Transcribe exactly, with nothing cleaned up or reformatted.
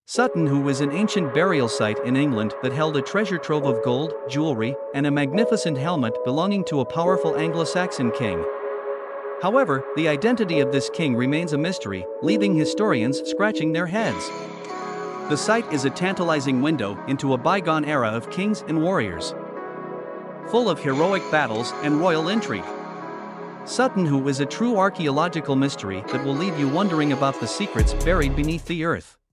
Sutton, who was an ancient burial site in England that held a treasure trove of gold, jewelry, and a magnificent helmet belonging to a powerful Anglo-Saxon king. However, the identity of this king remains a mystery, leaving historians scratching their heads. The site is a tantalizing window into a bygone era of kings and warriors, full of heroic battles and royal intrigue. Sutton, who is a true archaeological mystery that will leave you wondering about the secrets buried beneath the earth.